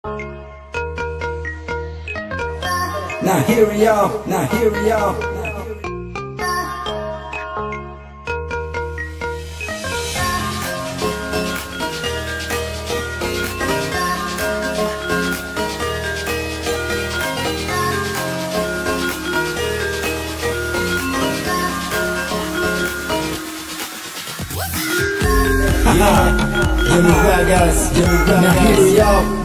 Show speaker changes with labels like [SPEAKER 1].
[SPEAKER 1] Now here we are, now here we are. Jimmy Vegas, now here we are.